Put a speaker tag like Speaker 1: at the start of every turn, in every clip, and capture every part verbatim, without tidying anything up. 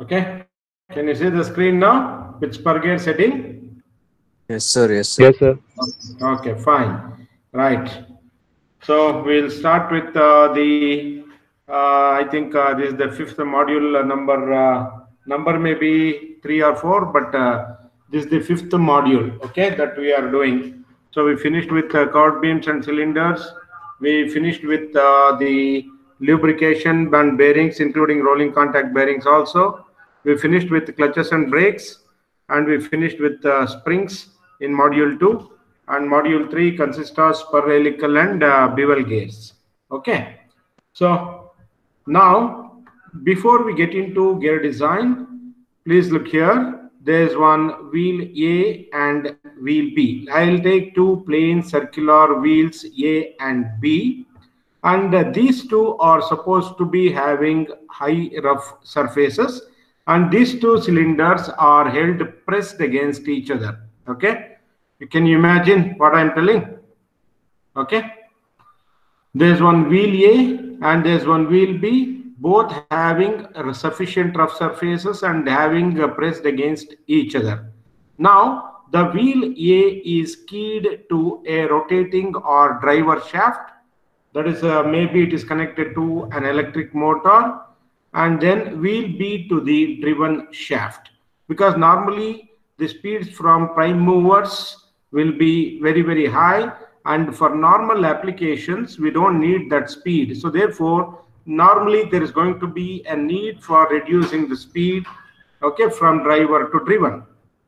Speaker 1: Okay, can you see the screen now with per gear setting?
Speaker 2: Yes, sir. Yes, sir.
Speaker 3: Yes, sir.
Speaker 1: Okay, fine. Right. So we'll start with uh, the. Uh, I think uh, this is the fifth module. Uh, number uh, number may be three or four, but uh, this is the fifth module. Okay, that we are doing. So we finished with uh, curved beams and cylinders. We finished with uh, the lubrication and bearings, including rolling contact bearings. Also, we finished with clutches and brakes, and we finished with uh, springs in module two, and module three consists of spur helical and uh, bevel gears. Okay, so now before we get into gear design, please look here. There's one wheel A and wheel B. I'll take two plain circular wheels A and B, and uh, these two are supposed to be having high rough surfaces, and these two cylinders are held pressed against each other. Okay, can you imagine what I'm telling? Okay, there's one wheel A and there's one wheel B, both having sufficient rough surfaces and having uh, pressed against each other. Now, the wheel A is keyed to a rotating or driver shaft. That is, uh, maybe it is connected to an electric motor, and then wheel B to the driven shaft. Because normally the speeds from prime movers will be very, very high, and for normal applications we don't need that speed. So therefore normally there is going to be a need for reducing the speed, okay, from driver to driven.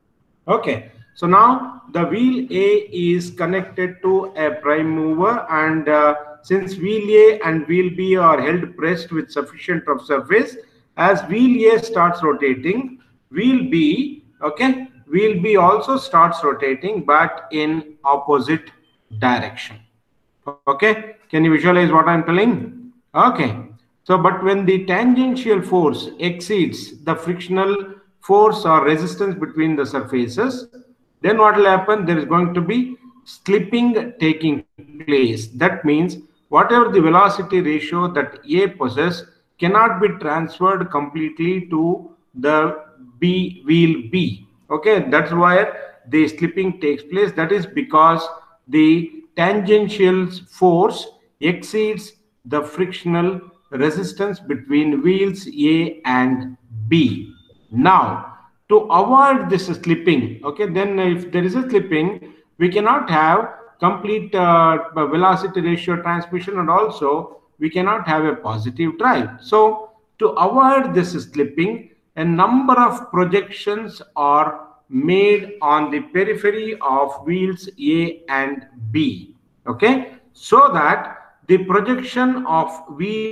Speaker 1: Okay, so now the wheel A is connected to a prime mover, and uh, since wheel A and wheel B are held pressed with sufficient rough surface, as wheel A starts rotating, wheel B, okay, wheel B also starts rotating, but in opposite direction. Okay, can you visualize what I'm telling? Okay, so but when the tangential force exceeds the frictional force or resistance between the surfaces, then what will happen? There is going to be slipping taking place. That means whatever the velocity ratio that A possesses cannot be transferred completely to the B wheel B. Okay, that's why the slipping takes place. That is because the tangential force exceeds the frictional resistance between wheels A and B. Now, to avoid this slipping, okay, then if there is a slipping, we cannot have complete uh, velocity ratio transmission, and also we cannot have a positive drive. So to avoid this slipping, a number of projections are made on the periphery of wheels A and B. Okay, so that the projection of wheel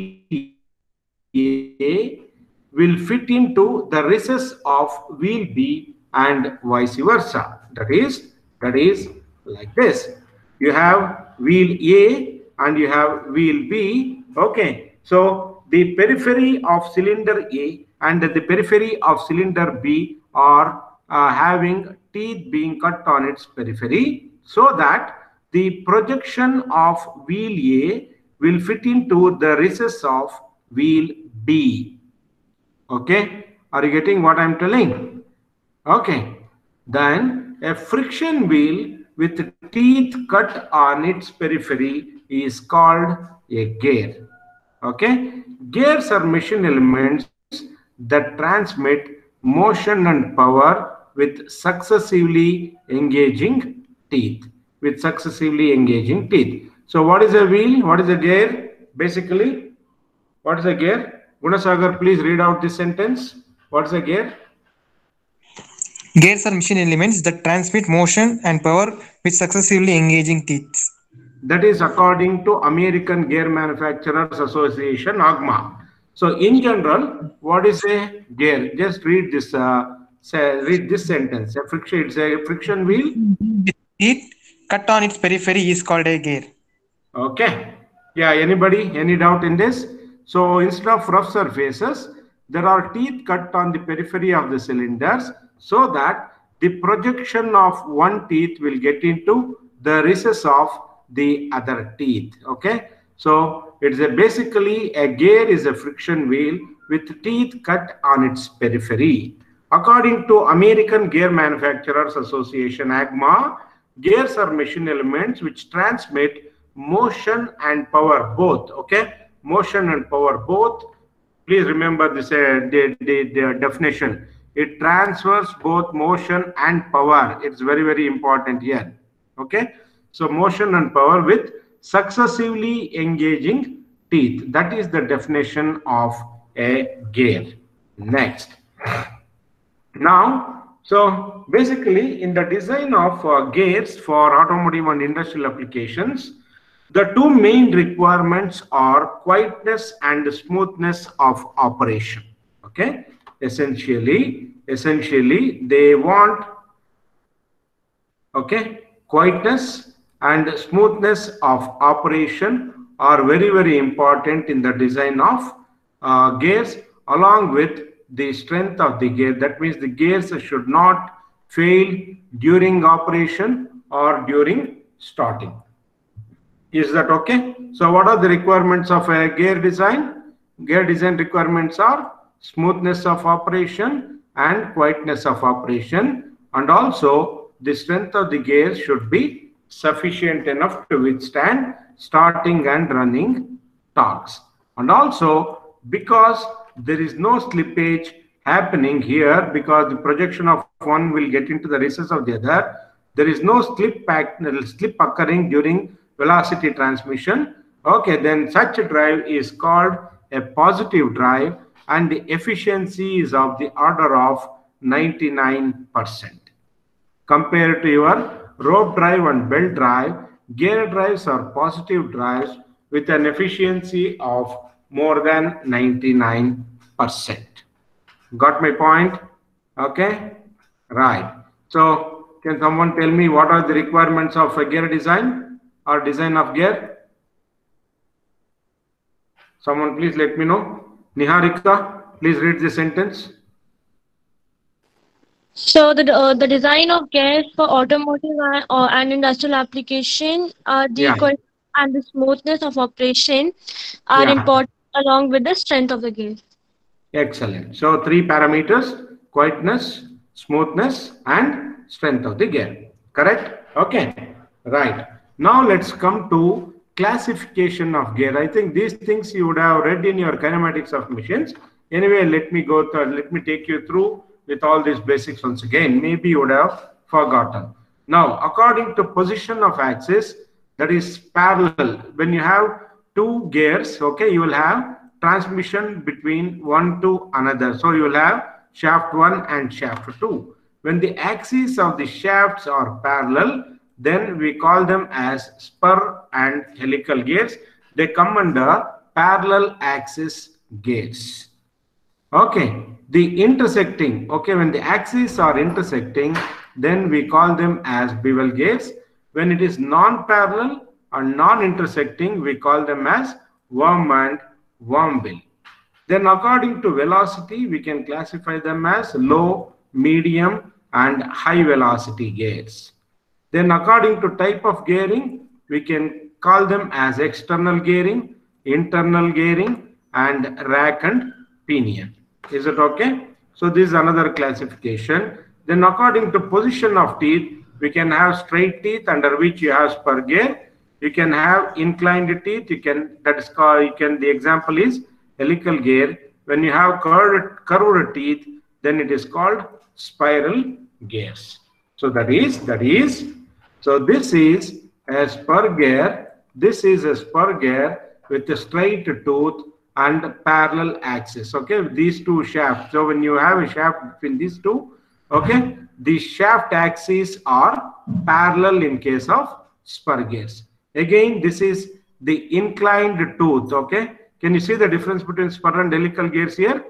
Speaker 1: A will fit into the recess of wheel B and vice versa. That is, that is like this. You have wheel A and you have wheel B. Okay, so the periphery of cylinder A and the periphery of cylinder B are uh, having teeth being cut on its periphery, so that the projection of wheel A will fit into the recess of wheel B. Okay, are you getting what I'm telling? Okay, then a friction wheel with teeth cut on its periphery is called a gear. Okay, gears are machine elements that transmit motion and power with successively engaging teeth. With successively engaging teeth. So, what is a wheel? What is a gear? Basically, what is a gear? Gunasagar, please read out this sentence. What is a gear?
Speaker 4: Gears are machine elements that transmit motion and power with successively engaging teeth.
Speaker 1: That is according to American Gear Manufacturers Association, AGMA. So in general, what is a gear? Just read this. Uh, say, read this sentence. A friction. It's a friction wheel.
Speaker 4: Teeth cut on its periphery is called a gear.
Speaker 1: Okay. Yeah. Anybody? Any doubt in this? So instead of rough surfaces, there are teeth cut on the periphery of the cylinders, so that the projection of one teeth will get into the recess of the other teeth. Okay, So it's a basically a gear is a friction wheel with teeth cut on its periphery. According to American Gear Manufacturers Association, A G M A, gears are machine elements which transmit motion and power both. Okay, motion and power both. Please remember this uh, the, the, the definition. It transfers both motion and power. It's very, very important here. Okay, so motion and power with successively engaging teeth. That is the definition of a gear. Next. Now, so basically in the design of uh, gears for automotive and industrial applications, the two main requirements are quietness and smoothness of operation. Okay, essentially, essentially they want, okay, quietness and smoothness of operation are very, very important in the design of uh, gears, along with the strength of the gear. That means the gears should not fail during operation or during starting. Is that okay? So what are the requirements of a gear design? Gear design requirements are smoothness of operation and quietness of operation, and also the strength of the gear should be sufficient enough to withstand starting and running torques. And also, because there is no slippage happening here, because the projection of one will get into the recess of the other, there is no slip pack, slip occurring during velocity transmission. Okay, then such a drive is called a positive drive, and the efficiency is of the order of ninety-nine percent. Compared to your rope drive and belt drive, gear drives are positive drives with an efficiency of more than ninety-nine percent. Got my point? Okay, right. So can someone tell me what are the requirements of a gear design or design of gear? Someone please let me know. Niharika, please read the sentence.
Speaker 3: So the uh, the design of gears for automotive and, uh, and industrial application are the
Speaker 1: Yeah.
Speaker 3: quick and the smoothness of operation are
Speaker 1: Yeah.
Speaker 3: important along with the strength of the gear.
Speaker 1: Excellent. So three parameters: quietness, smoothness, and strength of the gear. Correct? Okay. Right. Now let's come to classification of gear. I think these things you would have read in your kinematics of machines. Anyway, let me go through, let me take you through with all these basics once again. Maybe you would have forgotten. Now, according to position of axis, that is parallel. When you have two gears, okay, you will have transmission between one to another. So you will have shaft one and shaft two. When the axes of the shafts are parallel, then we call them as spur and helical gears. They come under parallel axis gears. Okay, the intersecting, okay, when the axes are intersecting, then we call them as bevel gears. When it is non-parallel or non-intersecting, we call them as worm and wormbill. Then according to velocity, we can classify them as low, medium, and high velocity gears. Then according to type of gearing, we can call them as external gearing, internal gearing, and rack and pinion. Is it okay? So this is another classification. Then according to position of teeth, we can have straight teeth under which you have spur gear. You can have inclined teeth. You can, that is called, you can, the example is helical gear. When you have curved, curved teeth, then it is called spiral gears. So that is, that is, so this is a spur gear. This is a spur gear with a straight tooth and parallel axis. Okay, these two shafts. So when you have a shaft between these two, okay, the shaft axes are parallel in case of spur gears. Again, this is the inclined tooth. Okay, can you see the difference between spur and helical gears here?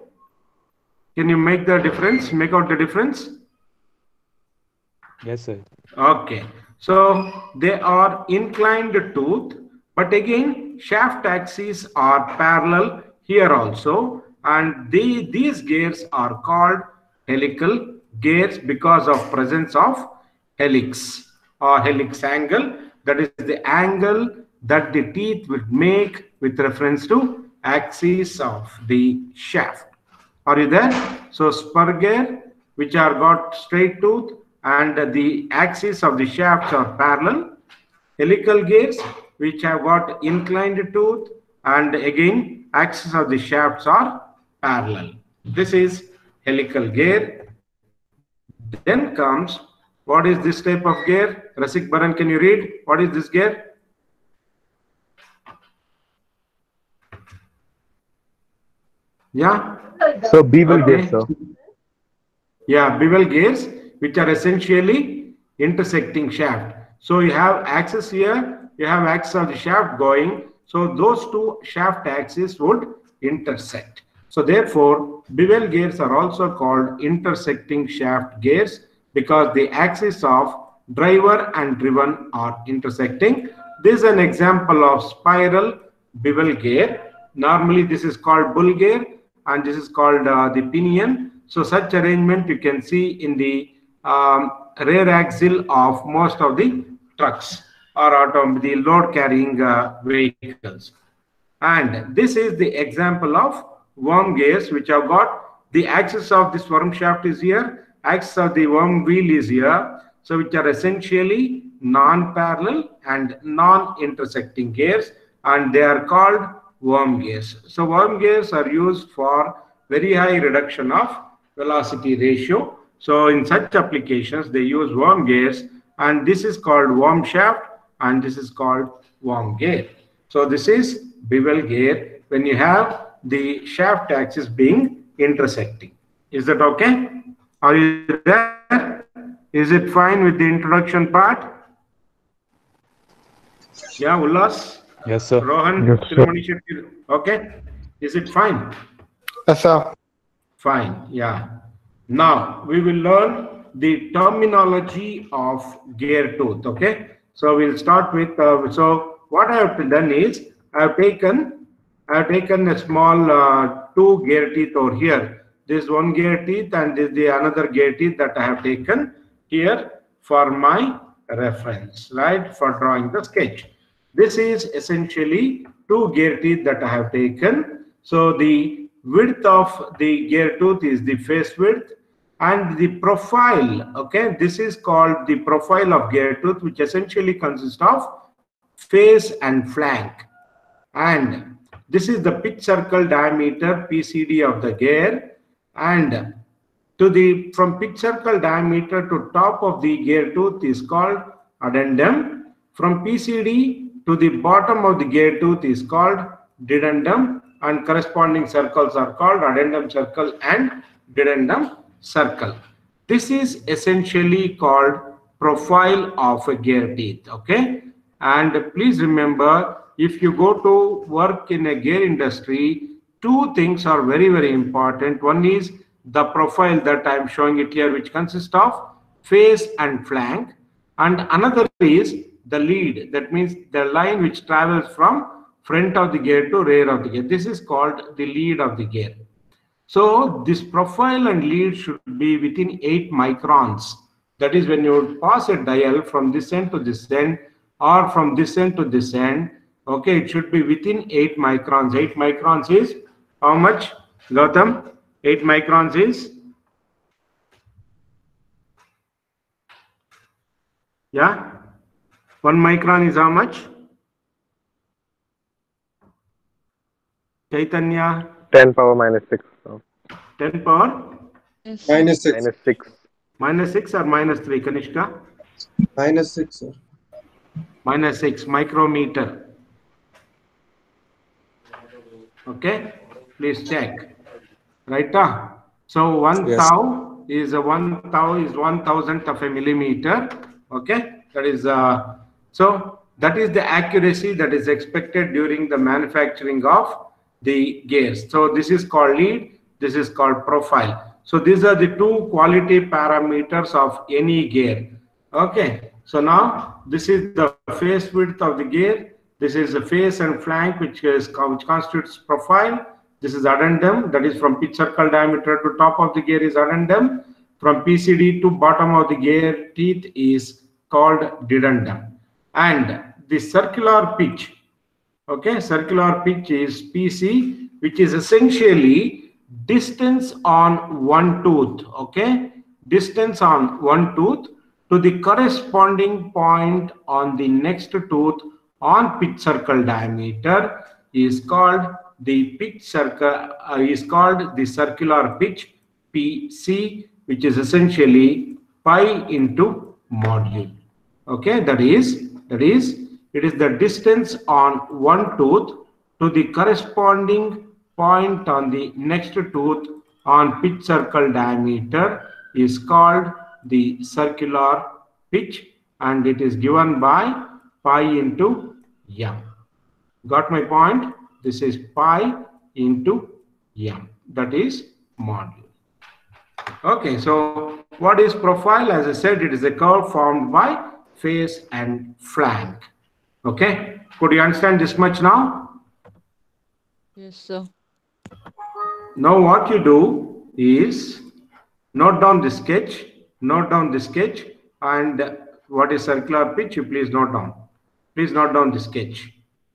Speaker 1: Can you make the difference? Make out the difference?
Speaker 5: Yes, sir.
Speaker 1: Okay, so they are inclined tooth, but again, shaft axes are parallel here also, and they, these gears are called helical gears because of presence of helix or helix angle. That is the angle that the teeth would make with reference to axis of the shaft. Are you there? So spur gear, which are got straight tooth and the axis of the shafts are parallel. Helical gears, which have got inclined tooth and again axis of the shafts are parallel. This is helical gear. Then comes, what is this type of gear? Rasik Baran, can you read? What is this gear? Yeah?
Speaker 5: So bevel
Speaker 1: Okay.
Speaker 5: gears, sir.
Speaker 1: Yeah, bevel gears, which are essentially intersecting shaft. So you have axis here, you have axis of the shaft going. So those two shaft axes would intersect. So therefore, bevel gears are also called intersecting shaft gears because the axis of driver and driven are intersecting. This is an example of spiral bevel gear. Normally this is called bull gear and this is called uh, the pinion. So such arrangement you can see in the um, rear axle of most of the trucks or auto the load carrying uh, vehicles. And this is the example of worm gears, which have got the axis of this worm shaft is here, axis of the worm wheel is here. So which are essentially non-parallel and non-intersecting gears, and they are called worm gears. So worm gears are used for very high reduction of velocity ratio. So in such applications, they use worm gears, and this is called worm shaft and this is called worm gear. So this is bevel gear when you have the shaft axis being intersecting. Is that okay? Are you there? Is it fine with the introduction part? Yeah, Ullas?
Speaker 5: Yes, sir.
Speaker 1: Rohan?
Speaker 5: Yes, sir.
Speaker 1: Okay. Is it fine?
Speaker 4: Yes, sir.
Speaker 1: Fine. Yeah. Now we will learn the terminology of gear tooth. Okay. So we'll start with. Uh, so what I have done is I have taken I have taken a small uh, two gear teeth over here. This one gear teeth and this the another gear teeth that I have taken here for my reference, right? For drawing the sketch. This is essentially two gear teeth that I have taken. So the width of the gear tooth is the face width, and the profile, okay, this is called the profile of gear tooth, which essentially consists of face and flank. And this is the pitch circle diameter P C D of the gear, and to the from pitch circle diameter to top of the gear tooth is called addendum. From P C D to the bottom of the gear tooth is called dedendum, and corresponding circles are called addendum circle and dedendum circle. This is essentially called profile of a gear teeth. Okay, and please remember, if you go to work in a gear industry, two things are very very important. One is the profile that I am showing it here, which consists of face and flank, and another is the lead. That means the line which travels from front of the gear to rear of the gear. This is called the lead of the gear. So this profile and lead should be within eight microns. That is, when you pass a dial from this end to this end or from this end to this end, okay, it should be within eight microns. eight microns is how much, Gautam? eight microns is? Yeah? one micron is how much? Chaitanya?
Speaker 5: ten power minus six. So.
Speaker 1: ten power?
Speaker 6: Minus six.
Speaker 5: Minus six.
Speaker 1: Minus six or minus three, Kanishka?
Speaker 6: Minus six, sir.
Speaker 1: Minus six micrometer. Okay, please check. Right? Uh? So one
Speaker 2: Yes.
Speaker 1: tau is a one tau is one thousandth of a millimeter. Okay, that is uh, so that is the accuracy that is expected during the manufacturing of the gears. So this is called lead. This is called profile. So these are the two quality parameters of any gear. Okay. So now this is the face width of the gear. This is the face and flank, which is which constitutes profile. This is addendum. That is from pitch circle diameter to top of the gear is addendum. From P C D to bottom of the gear teeth is called dedendum. And the circular pitch. Okay, circular pitch is P C, which is essentially distance on one tooth. Okay, distance on one tooth to the corresponding point on the next tooth on pitch circle diameter is called the pitch circle uh, is called the circular pitch P C, which is essentially pi into module. Okay, that is that is it is the distance on one tooth to the corresponding point on the next tooth on pitch circle diameter is called the circular pitch, and it is given by pi into m. Got my point? This is pi into m. That is module. Okay, so what is profile? As I said, it is a curve formed by face and flank. Okay, could you understand this much now?
Speaker 7: Yes, sir.
Speaker 1: Now what you do is note down the sketch, note down the sketch, and what is circular pitch, you please note down. Please note down the sketch.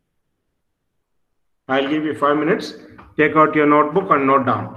Speaker 1: I'll give you five minutes. Take out your notebook and note down.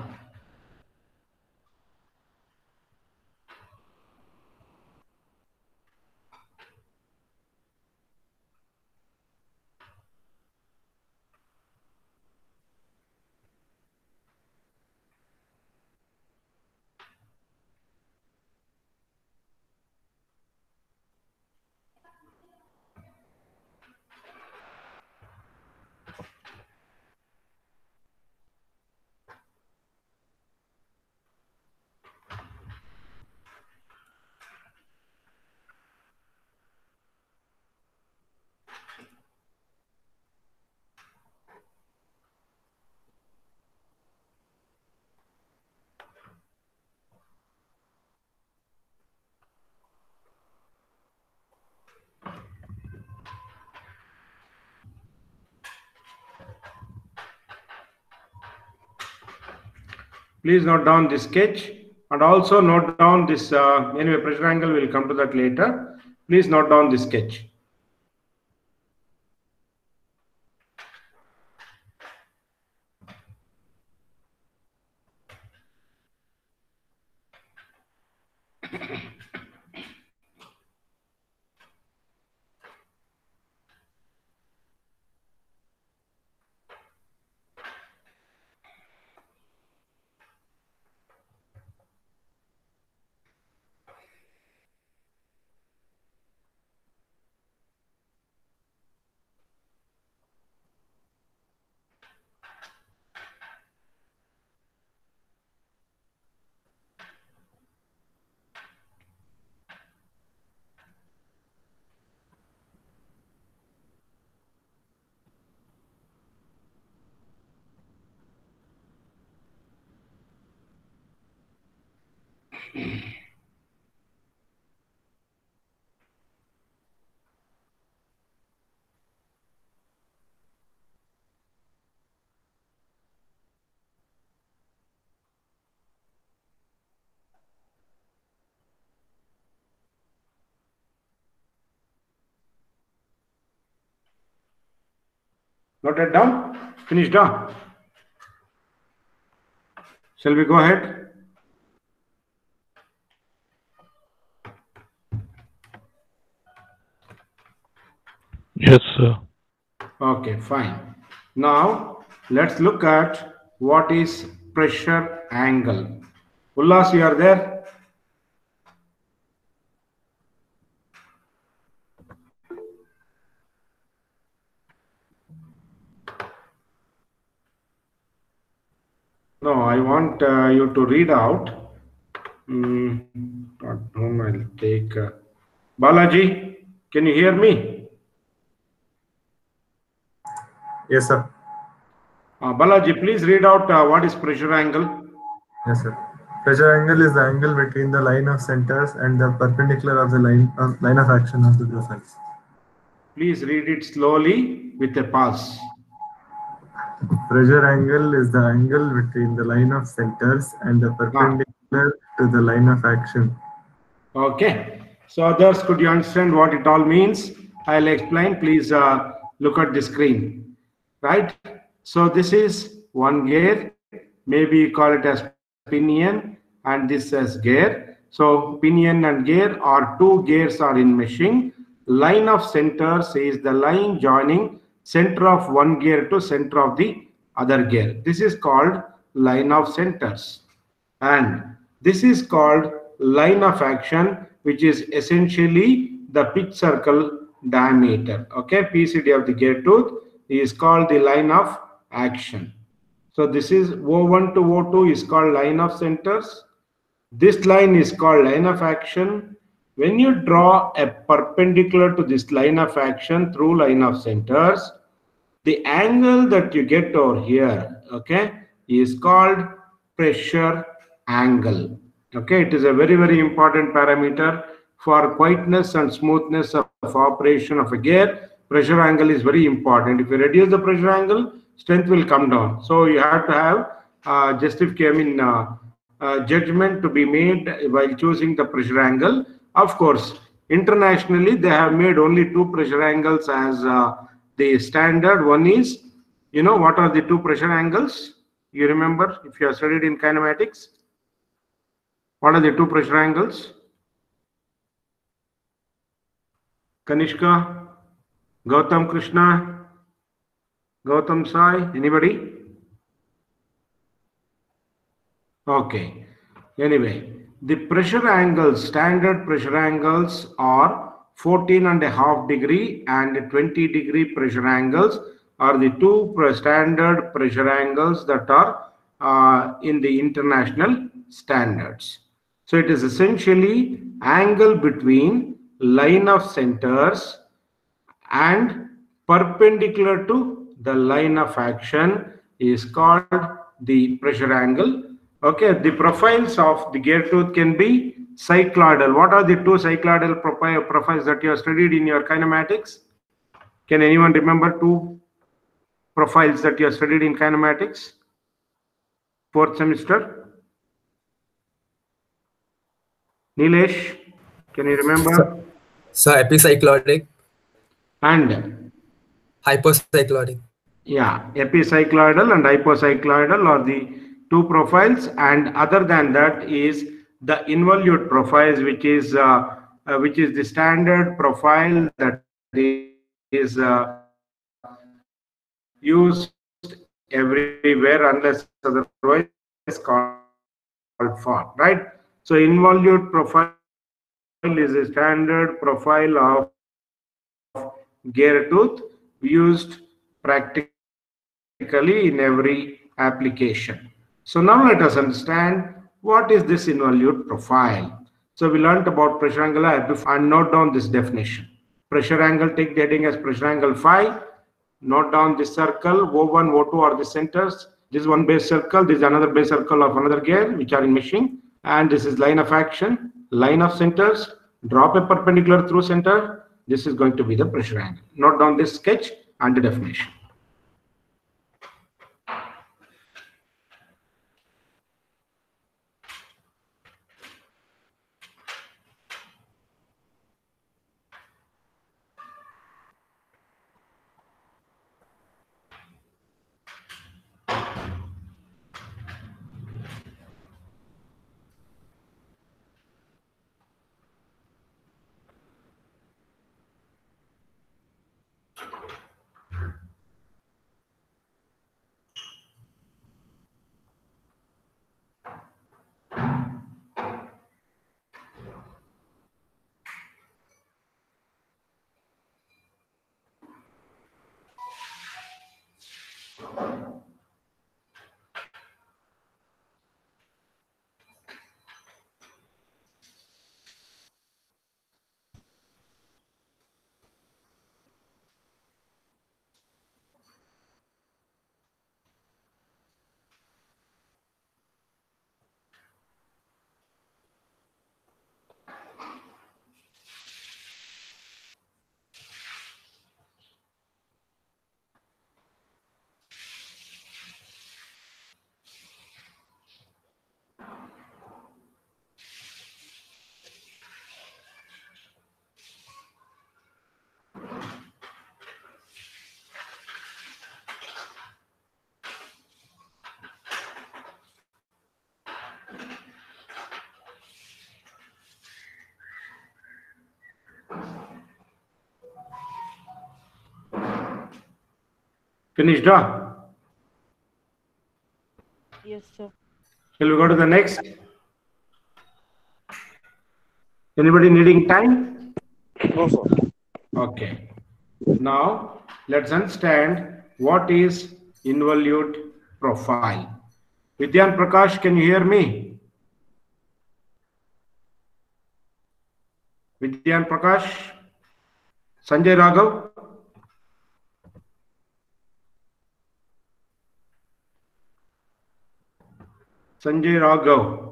Speaker 1: Please note down this sketch and also note down this, uh, anyway, pressure angle, will come to that later. Please note down this sketch. Noted down? Finished down? Shall we go ahead?
Speaker 8: Yes, sir.
Speaker 1: Okay, fine. Now, let's look at what is pressure angle. Ullas, you are there? No, I want uh, you to read out. Mm, at home I'll take. Uh, Balaji, can you hear me?
Speaker 9: Yes, sir.
Speaker 1: Uh, Balaji, please read out uh, what is pressure angle.
Speaker 9: Yes, sir. Pressure angle is the angle between the line of centers and the perpendicular of the line of line of action of the profiles.
Speaker 1: Please read it slowly with a pause.
Speaker 9: Pressure angle is the angle between the line of centers and the perpendicular ah. to the line of action.
Speaker 1: Okay. So others, could you understand what it all means? I'll explain. Please uh, look at the screen. Right? So this is one gear. Maybe you call it as pinion and this as gear. So pinion and gear are two gears are in meshing. Line of centers is the line joining center of one gear to center of the other gear. This is called line of centers. And this is called line of action, which is essentially the pitch circle diameter. Okay, P C D of the gear tooth is called the line of action. So this is O one to O two is called line of centers. This line is called line of action. When you draw a perpendicular to this line of action through line of centers, the angle that you get over here, okay, is called pressure angle. Okay, it is a very, very important parameter for quietness and smoothness of, of operation of a gear. Pressure angle is very important. If you reduce the pressure angle, strength will come down. So you have to have uh, justification, I mean, uh, uh, judgment to be made while choosing the pressure angle. Of course, internationally, they have made only two pressure angles as uh, the standard. One is, you know, what are the two pressure angles? You remember if you have studied in kinematics? What are the two pressure angles? Kanishka, Gautam Krishna, Gautam Sai, anybody? Okay. Anyway, the pressure angles, standard pressure angles are fourteen and a half degree and twenty degree pressure angles are the two standard pressure angles that are uh, in the international standards. So it is essentially angle between line of centers and perpendicular to the line of action is called the pressure angle. Okay, the profiles of the gear tooth can be cycloidal. What are the two cycloidal profiles that you have studied in your kinematics? Can anyone remember two profiles that you have studied in kinematics? Fourth semester? Nilesh, can you remember?
Speaker 2: So epicyclotic
Speaker 1: And
Speaker 2: hypocyclotic.
Speaker 1: yeah, epicycloidal and hypocycloidal are the two profiles, and other than that is the involute profiles, which is uh, uh, which is the standard profile that is uh, used everywhere unless otherwise called for, right? So involute profile is a standard profile of gear tooth used practically in every application. So now let us understand what is this involute profile. So we learned about pressure angle and note down this definition. Pressure angle, take the heading as pressure angle phi. Note down this circle, O one, O two are the centers. This is one base circle, this is another base circle of another gear which are in meshing. And this is line of action, line of centers, drop a perpendicular through center. This is going to be the pressure angle. Note down this sketch and the definition. Finished, huh?
Speaker 7: Yes, sir.
Speaker 1: Shall we go to the next? Anybody needing time?
Speaker 5: No, sir.
Speaker 1: Okay. Now, let's understand what is involute profile. Vidyan Prakash, can you hear me? Vidyan Prakash? Sanjay Raghav? Sanjay Raghav?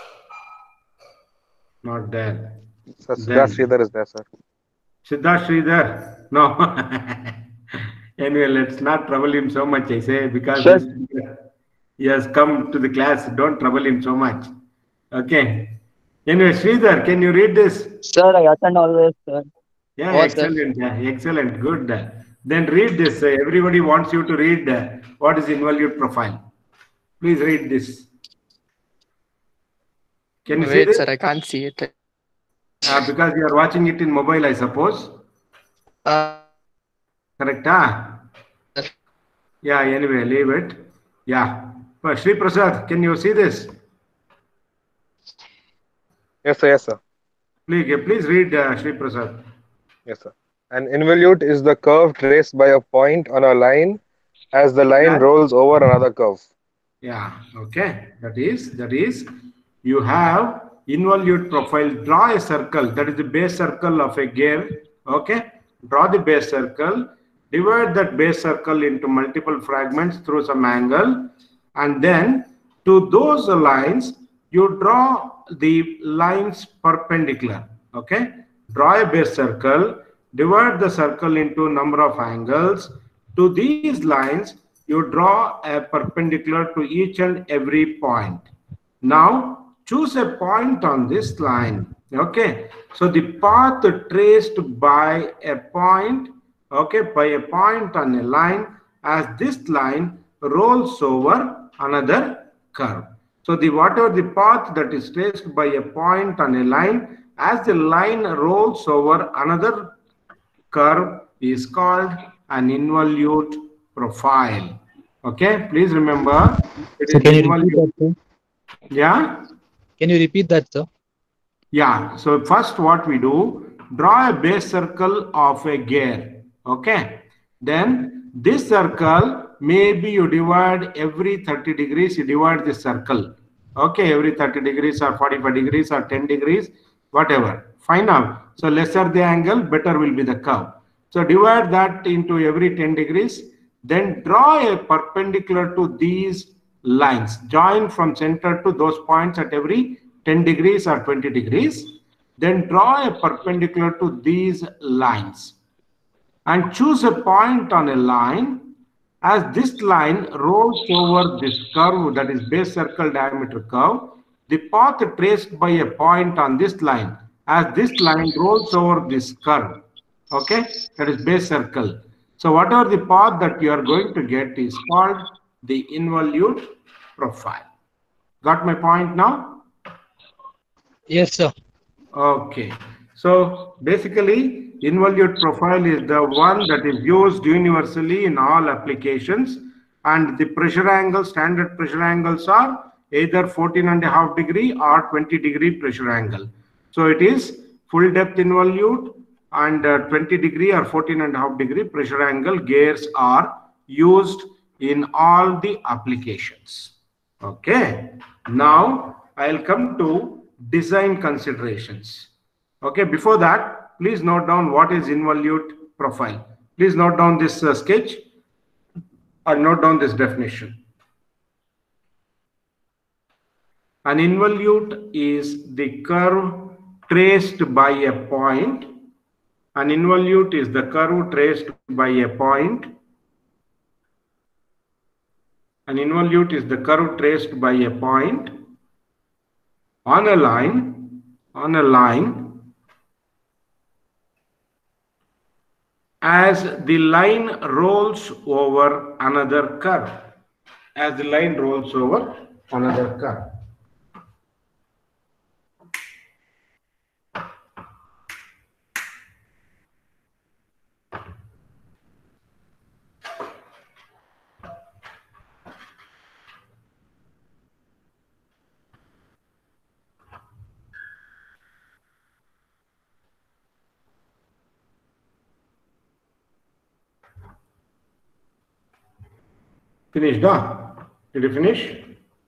Speaker 1: Not there.
Speaker 5: Sir,
Speaker 1: Then-
Speaker 5: Siddharth Sridhar is there, sir.
Speaker 1: Siddharth Sridhar? No. Anyway, let's not trouble him so much, I say, because
Speaker 5: Sure.
Speaker 1: he's- he has come to the class. Don't trouble him so much. Okay. Anyway, Sridhar, can you read this?
Speaker 10: Sir, I attend always, sir.
Speaker 1: Yeah,
Speaker 10: What's that?
Speaker 1: excellent. Yeah, excellent. Good. Then read this. Uh, Everybody wants you to read uh, what is involute profile. Please read this. Can you see
Speaker 10: Wait,
Speaker 1: this?
Speaker 10: sir, I can't see it.
Speaker 1: Uh, because you are watching it in mobile, I suppose.
Speaker 10: Uh,
Speaker 1: Correct? Huh? Yeah, anyway, leave it. Yeah. Uh, Shri Prasad, can you see this?
Speaker 5: Yes, sir. Yes, sir.
Speaker 1: Please, uh, please read uh, Shri Prasad.
Speaker 5: Yes, sir. An involute is the curve traced by a point on a line as the line
Speaker 1: Yeah.
Speaker 5: rolls over another curve.
Speaker 1: Yeah, okay. That is, that is, you have involute profile. Draw a circle. That is the base circle of a gear. Okay. Draw the base circle. Divide that base circle into multiple fragments through some angle. And then to those lines, you draw the lines perpendicular. Okay. Draw a base circle. Divide the circle into number of angles. To these lines, you draw a perpendicular to each and every point. Now, choose a point on this line. Okay. So the path traced by a point, okay, by a point on a line, as this line rolls over another curve. So the whatever the path that is traced by a point on a line, as the line rolls over another curve is called an involute profile. Okay, please remember. It
Speaker 8: So
Speaker 1: is
Speaker 8: can you
Speaker 1: involute.
Speaker 8: repeat that, sir?
Speaker 1: Yeah.
Speaker 8: Can you repeat that, sir?
Speaker 1: Yeah, so first what we do, draw a base circle of a gear, okay? Then this circle, maybe you divide every thirty degrees, you divide this circle, okay? Every thirty degrees or forty-five degrees or ten degrees, whatever, fine now. So lesser the angle, better will be the curve. So divide that into every ten degrees, then draw a perpendicular to these lines, join from center to those points at every ten degrees or twenty degrees, then draw a perpendicular to these lines and choose a point on a line. As this line rolls over this curve, that is base circle diameter curve, the path traced by a point on this line, as this line rolls over this curve, okay, that is base circle. So whatever the path that you are going to get is called the involute profile. Got my point now?
Speaker 8: Yes, sir.
Speaker 1: Okay. So basically, involute profile is the one that is used universally in all applications, and the pressure angles, standard pressure angles are either fourteen and a half degree or twenty degree pressure angle. So it is full depth involute and uh, twenty degree or fourteen and a half degree pressure angle gears are used in all the applications. Okay. Now I'll come to design considerations. Okay, before that, please note down what is involute profile. Please note down this uh, sketch or note down this definition. An involute is the curve traced by a point. An involute is the curve traced by a point. An involute is the curve traced by a point on a line, on a line, as the line rolls over another curve. As the line rolls over another curve. Finished, huh? Did you finish?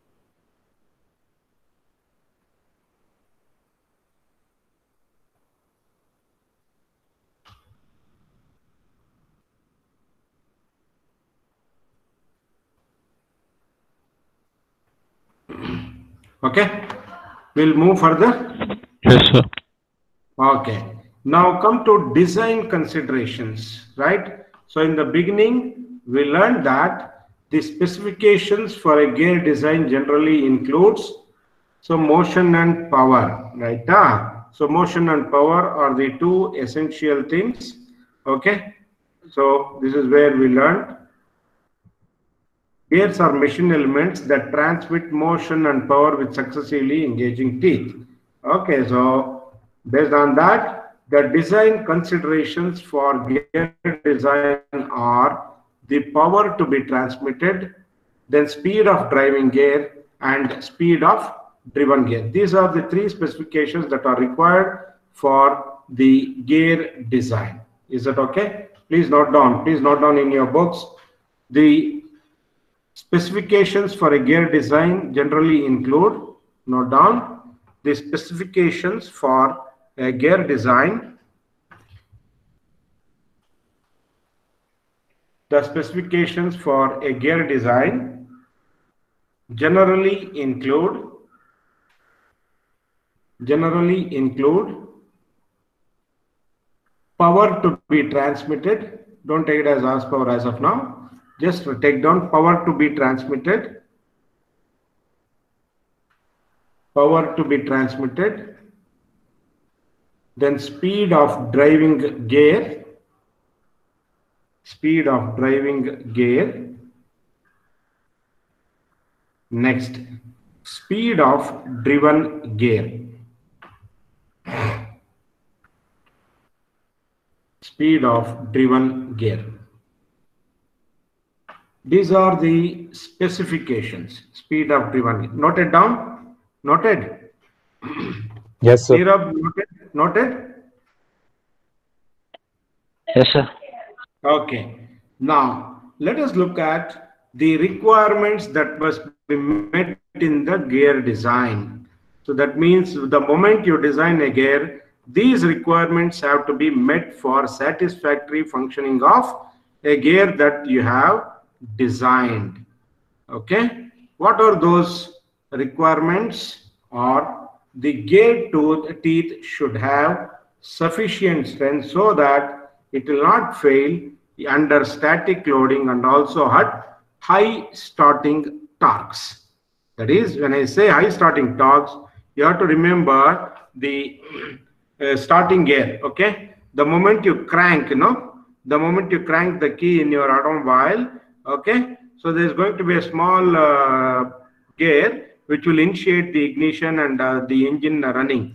Speaker 1: Okay, we'll move further.
Speaker 11: Yes, sir.
Speaker 1: Okay, now come to design considerations, right? So in the beginning, we learned that the specifications for a gear design generally includes so motion and power, right? Ah, so motion and power are the two essential things. Okay, so this is where we learned. Gears are machine elements that transmit motion and power with successively engaging teeth. Okay, so based on that, the design considerations for gear design are the power to be transmitted, then speed of driving gear, and speed of driven gear. These are the three specifications that are required for the gear design. Is that okay? Please note down. Please note down in your books. The specifications for a gear design generally include, note down, the specifications for a gear design. The specifications for a gear design generally include, generally include power to be transmitted. Don't take it as horsepower as of now. Just take down power to be transmitted. Power to be transmitted. Then speed of driving gear. Speed of driving gear. Next, speed of driven gear. Speed of driven gear. These are the specifications. Speed of driven gear. Noted down? Noted?
Speaker 5: Yes, sir.
Speaker 1: Nirav, noted? Noted?
Speaker 10: Yes, sir.
Speaker 1: Okay. Now, let us look at the requirements that must be met in the gear design. So that means the moment you design a gear, these requirements have to be met for satisfactory functioning of a gear that you have designed. Okay. What are those requirements? Or the gear tooth teeth should have sufficient strength so that it will not fail under static loading and also at high starting torques. That is, when I say high starting torques, you have to remember the uh, starting gear. Okay, the moment you crank, you know, the moment you crank the key in your automobile, okay, so there's going to be a small uh, gear which will initiate the ignition and uh, the engine running.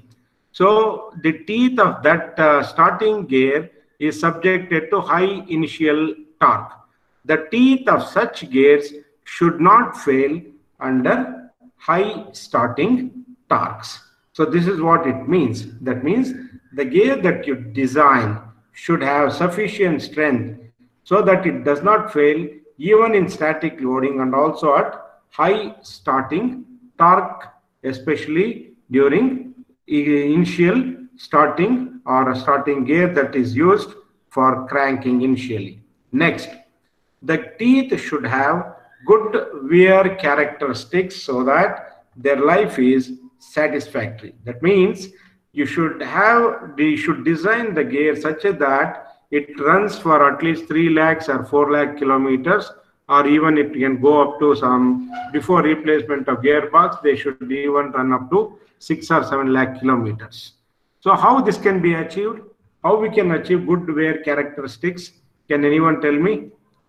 Speaker 1: So the teeth of that uh, starting gear is subjected to high initial torque. The teeth of such gears should not fail under high starting torques. So this is what it means. That means the gear that you design should have sufficient strength so that it does not fail even in static loading and also at high starting torque, especially during initial starting or a starting gear that is used for cranking initially. Next, the teeth should have good wear characteristics so that their life is satisfactory. That means you should have, you should design the gear such that it runs for at least three lakhs or four lakh kilometers, or even it can go up to some, before replacement of gearbox, they should even run up to six or seven lakh kilometers. So how this can be achieved? How we can achieve good wear characteristics? Can anyone tell me?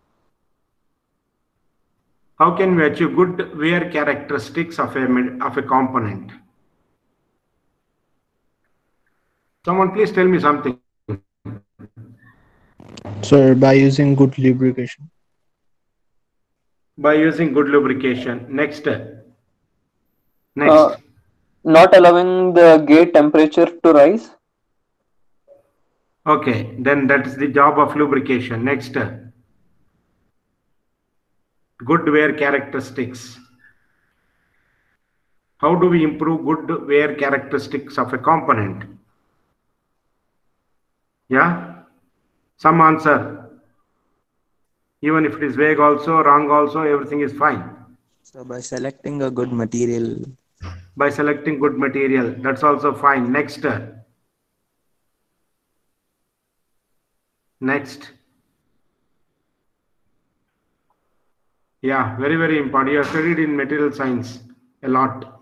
Speaker 1: How can we achieve good wear characteristics of a, of a component? Someone please tell me something.
Speaker 12: Sir, by using good lubrication.
Speaker 1: By using good lubrication. Next. Next.
Speaker 10: Uh, not allowing the gate temperature to rise.
Speaker 1: Okay, then that's the job of lubrication. Next. good wear characteristics. How do we improve good wear characteristics of a component? Yeah, some answer. Even if it is vague also, wrong also, everything is fine.
Speaker 11: So by selecting a good material.
Speaker 1: By selecting good material, that's also fine. Next. Next. Yeah, very, very important. You have studied in material science a lot.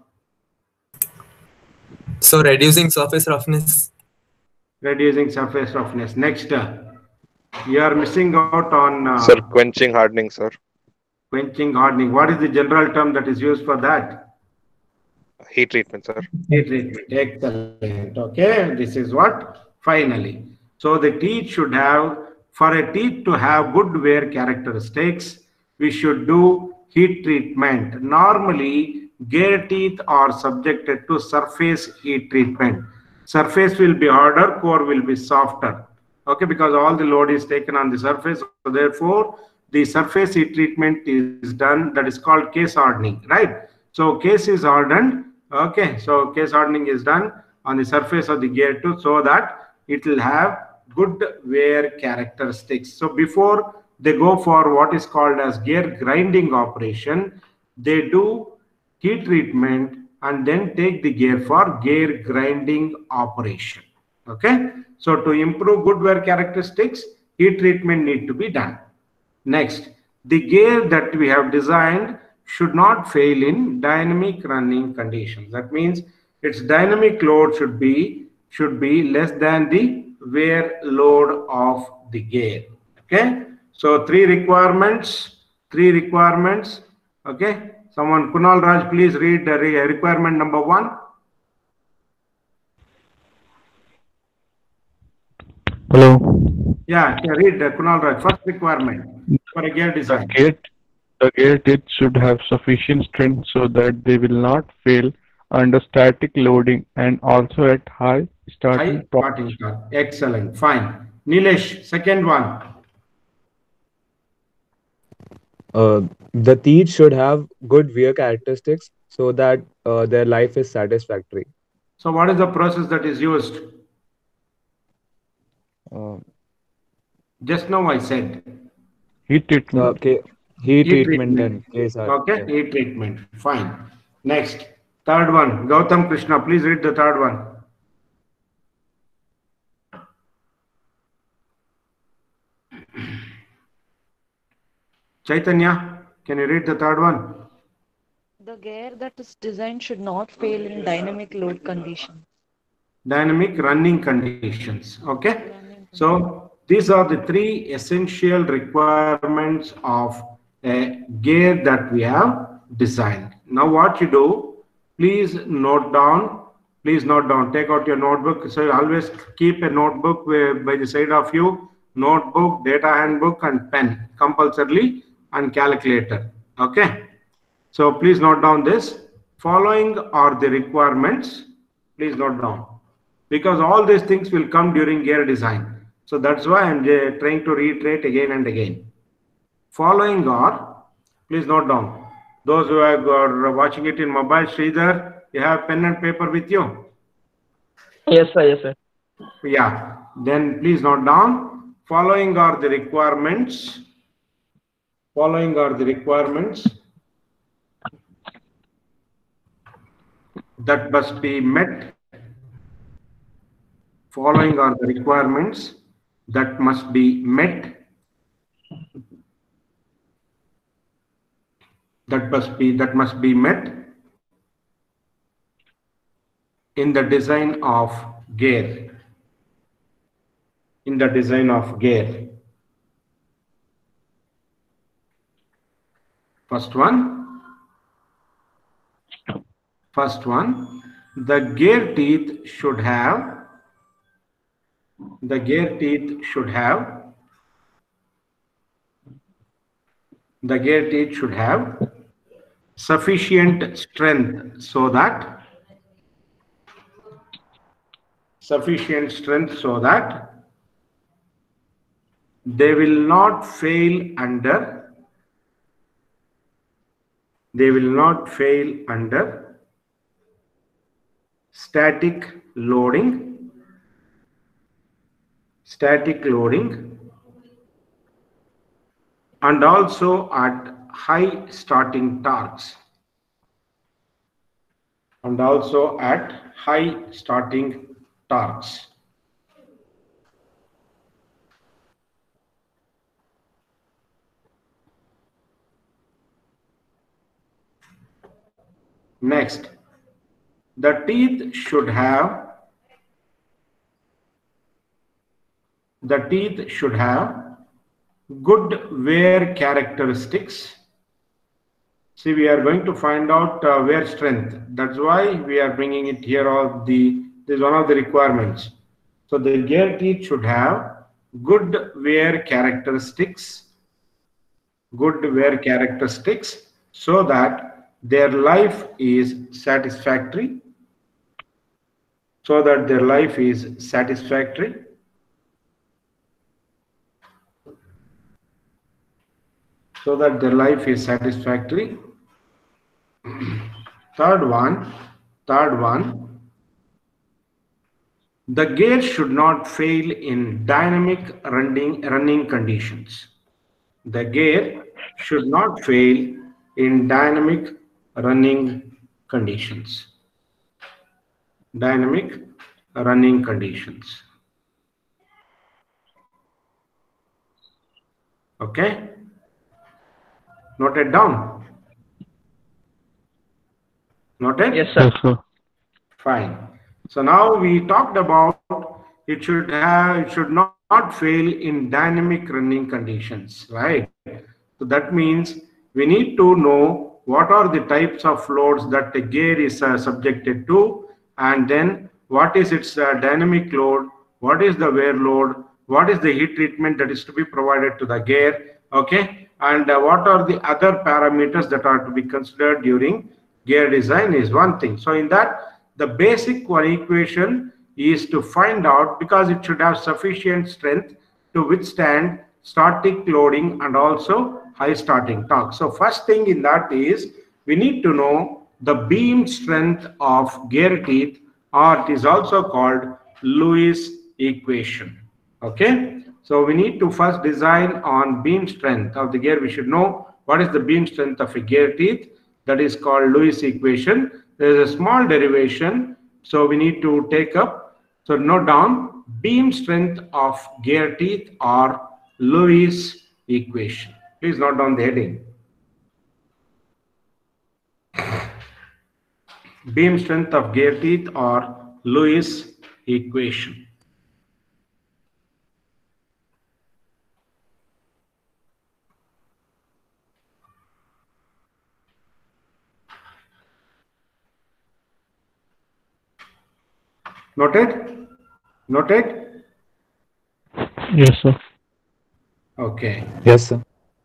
Speaker 2: So reducing surface roughness.
Speaker 1: Reducing surface roughness. Next. Uh, you are missing out on... Uh,
Speaker 5: Sir, quenching hardening, sir.
Speaker 1: Quenching hardening. What is the general term that is used for that?
Speaker 5: Heat treatment, sir.
Speaker 1: Heat treatment. Excellent. Okay. This is what? Finally. So the teeth should have, for a teeth to have good wear characteristics, we should do heat treatment. Normally, gear teeth are subjected to surface heat treatment. Surface will be harder, core will be softer. Okay, because all the load is taken on the surface. So therefore, the surface heat treatment is done. That is called case hardening, right? So case is hardened. Okay, so case hardening is done on the surface of the gear tooth so that it will have good wear characteristics. So before they go for what is called as gear grinding operation, they do heat treatment and then take the gear for gear grinding operation. Okay, so to improve good wear characteristics, heat treatment need to be done. Next, the gear that we have designed should not fail in dynamic running conditions. That means its dynamic load should be should be less than the wear load of the gear. Okay, so three requirements, three requirements. Okay, someone, Kunal Raj, please read the re requirement number one.
Speaker 12: Hello.
Speaker 1: Yeah, yeah, read uh, Kunal Raj. First requirement for a gear design.
Speaker 12: The gear, the gear teeth should have sufficient strength so that they will not fail under static loading and also at high starting
Speaker 1: High
Speaker 12: torque.
Speaker 1: starting torque. Excellent. Fine. Nilesh, second one.
Speaker 13: Uh, the teeth should have good wear characteristics so that uh, their life is satisfactory.
Speaker 1: So what is the process that is used?
Speaker 13: Uh,
Speaker 1: Just now I said.
Speaker 12: Heat treatment.
Speaker 13: Okay. Heat, heat treatment, treatment and case
Speaker 1: Okay,
Speaker 13: yeah.
Speaker 1: heat treatment. Fine. Next. Third one. Gautam Krishna, please read the third one. Chaitanya, can you read the third one?
Speaker 7: The gear that is designed should not fail in dynamic load conditions.
Speaker 1: Dynamic running conditions. Okay. So these are the three essential requirements of a gear that we have designed. Now what you do, please note down, please note down, take out your notebook. So always keep a notebook by the side of you, notebook, data handbook and pen compulsorily and calculator. Okay. So please note down this. Following are the requirements. Please note down. Because all these things will come during gear design. So that's why I'm trying to reiterate again and again. Following are, please note down. Those who are watching it in mobile, Sridhar, you have pen and paper with you?
Speaker 14: Yes, sir. Yes, sir.
Speaker 1: Yeah. Then please note down. Following are the requirements. Following are the requirements that must be met. Following are the requirements that must be met. That must be that must be met in the design of gear. In the design of gear. First one. First one. The gear teeth should have. The gear teeth should have. The gear teeth should have sufficient strength so that sufficient strength so that they will not fail under they will not fail under static loading, static loading, and also at high starting torques, and also at high starting torques. Next, the teeth should have the teeth should have good wear characteristics. See, we are going to find out uh, wear strength. That's why we are bringing it here. Of the this is one of the requirements. So the gear teeth should have good wear characteristics, good wear characteristics, so that their life is satisfactory, so that their life is satisfactory. So that their life is satisfactory. Third one, third one, the gear should not fail in dynamic running, running conditions. The gear should not fail in dynamic running conditions. Dynamic running conditions. Okay? Note it down. Noted?
Speaker 14: Yes, sir.
Speaker 12: Yes, sir.
Speaker 1: Fine. So now we talked about it should have it should not, not fail in dynamic running conditions, right? So that means we need to know what are the types of loads that the gear is uh, subjected to, and then what is its uh, dynamic load, what is the wear load, what is the heat treatment that is to be provided to the gear, okay? And uh, what are the other parameters that are to be considered during gear design is one thing. So in that, the basic one equation is to find out, because it should have sufficient strength to withstand static loading and also high starting torque. So first thing in that is we need to know the beam strength of gear teeth, or it is also called Lewis equation. Okay, so we need to first design on beam strength of the gear. We should know what is the beam strength of a gear teeth. That is called Lewis equation. There is a small derivation, so we need to take up. So note down beam strength of gear teeth or Lewis equation. Please note down the heading. Beam strength of gear teeth or Lewis equation. Noted? Noted?
Speaker 12: Yes, sir.
Speaker 1: Okay.
Speaker 13: Yes, sir.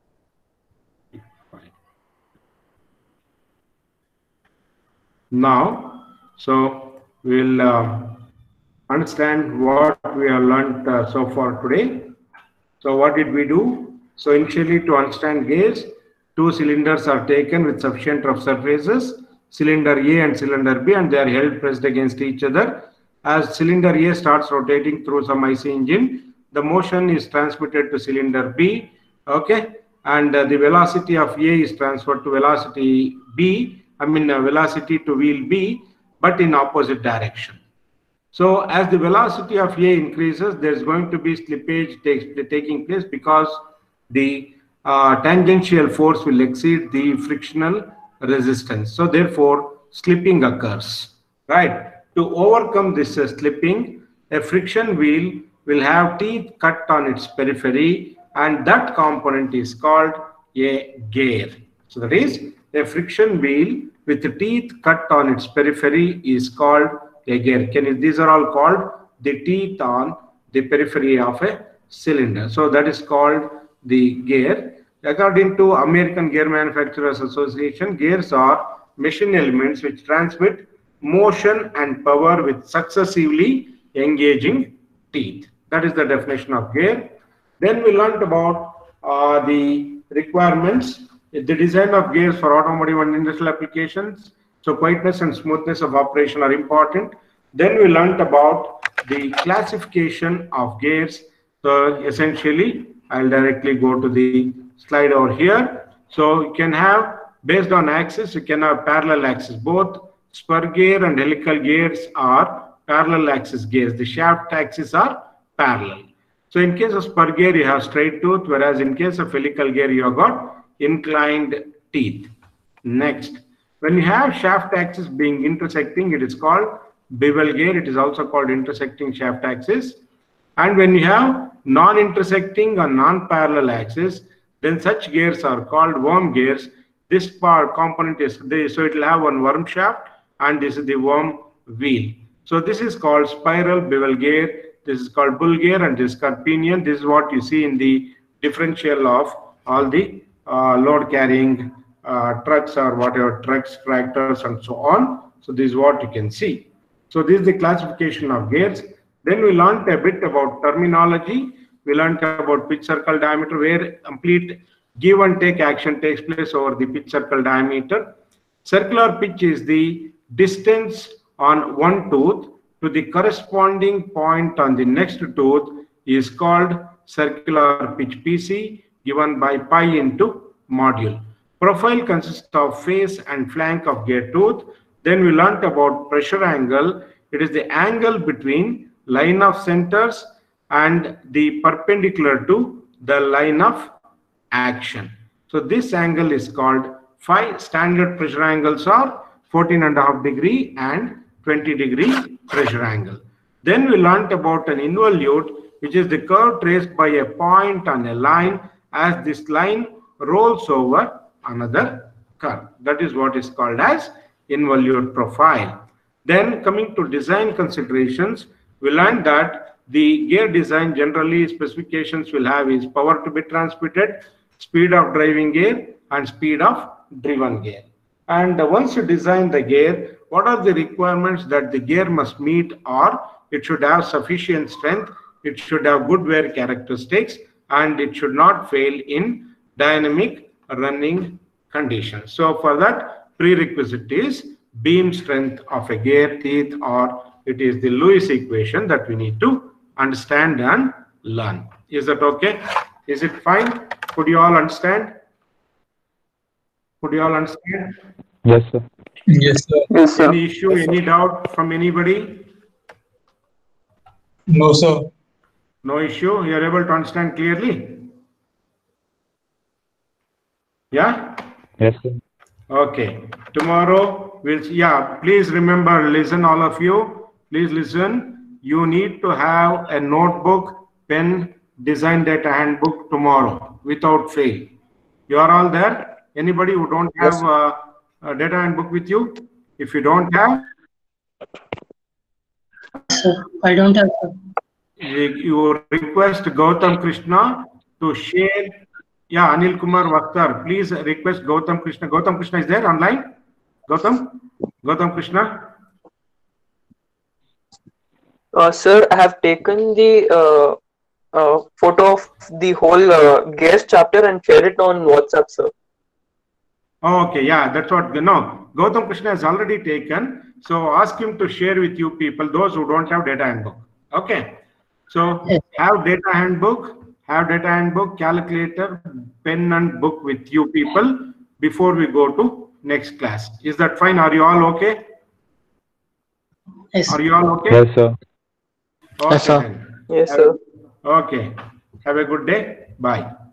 Speaker 1: Now, so we'll uh, understand what we have learned uh, so far today. So what did we do? So initially, to understand gears, two cylinders are taken with sufficient rough surfaces, cylinder A and cylinder B, and they are held pressed against each other. As cylinder A starts rotating through some I C engine, the motion is transmitted to cylinder B, okay, and uh, the velocity of A is transferred to velocity B, I mean uh, velocity to wheel B, but in opposite direction. So as the velocity of A increases, there is going to be slippage takes, taking place, because the uh, tangential force will exceed the frictional resistance. So therefore, slipping occurs, right? To overcome this uh, slipping, a friction wheel will have teeth cut on its periphery, and that component is called a gear. So that is, a friction wheel with the teeth cut on its periphery is called a gear. Can you, these are all called the teeth on the periphery of a cylinder. So that is called the gear. According to American Gear Manufacturers Association, gears are machine elements which transmit motion and power with successively engaging teeth. That is the definition of gear. Then we learned about uh, the requirements The design of gears for automotive and industrial applications. So quietness and smoothness of operation are important. Then we learnt about the classification of gears. So essentially, I'll directly go to the slide over here. So you can have, based on axis, you can have parallel axis. Both spur gear and helical gears are parallel axis gears. The shaft axis are parallel. So in case of spur gear, you have straight tooth, whereas in case of helical gear, you have got inclined teeth. Next, when you have shaft axis being intersecting, it is called bevel gear. It is also called intersecting shaft axis. And when you have non-intersecting or non-parallel axis, then such gears are called worm gears. This part component is the, so it will have one worm shaft, and this is the worm wheel. So this is called spiral bevel gear. This is called bull gear, and this is called pinion. This is what you see in the differential of all the uh, load carrying uh, trucks or whatever trucks, tractors, and so on. So this is what you can see. So this is the classification of gears. Then we learned a bit about terminology. We learned about pitch circle diameter, where complete give and take action takes place over the pitch circle diameter. Circular pitch is the distance on one tooth to the corresponding point on the next tooth is called circular pitch, P C, given by pi into module. Profile consists of face and flank of gear tooth. Then we learnt about pressure angle. It is the angle between line of centers and the perpendicular to the line of action. So this angle is called phi. Standard pressure angles are fourteen and a half degree and twenty degree pressure angle. Then we learnt about an involute, which is the curve traced by a point on a line as this line rolls over another curve. That is what is called as involute profile. Then coming to design considerations, we learned that the gear design generally specifications will have is power to be transmitted, speed of driving gear, and speed of driven gear. And once you design the gear, what are the requirements that the gear must meet? Or it should have sufficient strength, it should have good wear characteristics, and it should not fail in dynamic running conditions. So for that, prerequisite is beam strength of a gear teeth, or it is the Lewis equation that we need to understand and learn. Is that okay? Is it fine? Could you all understand? Could you all understand?
Speaker 12: Yes, sir.
Speaker 8: Yes, sir.
Speaker 10: Yes, sir.
Speaker 1: Any issue, any doubt from anybody?
Speaker 8: No, sir.
Speaker 1: No issue. You are able to understand clearly? Yeah?
Speaker 12: Yes, sir.
Speaker 1: Okay. Tomorrow we'll see. Yeah, please remember, listen, all of you. Please listen. You need to have a notebook, pen, design data handbook tomorrow without fail. You are all there? Anybody who don't have
Speaker 10: Yes.
Speaker 1: uh, a data handbook with you? If you don't have,
Speaker 15: I don't have.
Speaker 1: you you request Gautam Krishna to share. Yeah, Anil Kumar Vakhtar, please request Gautam Krishna. Gautam Krishna is there online? Gautam? Gautam Krishna?
Speaker 10: Uh, sir, I have taken the uh, uh, photo of the whole uh, gears chapter and shared it on WhatsApp, sir.
Speaker 1: Oh, okay, yeah, that's what. No, Gautam Krishna has already taken. So ask him to share with you people, those who don't have data handbook. Okay. So have data handbook, have data handbook, calculator, pen and book with you people before we go to next class. Is that fine? Are you all okay?
Speaker 15: Yes.
Speaker 1: Are you all okay?
Speaker 12: Yes, sir.
Speaker 1: Okay,
Speaker 8: Yes, sir.
Speaker 1: then.
Speaker 10: Yes,
Speaker 1: Have-
Speaker 10: sir.
Speaker 1: Okay. Have a good day. Bye.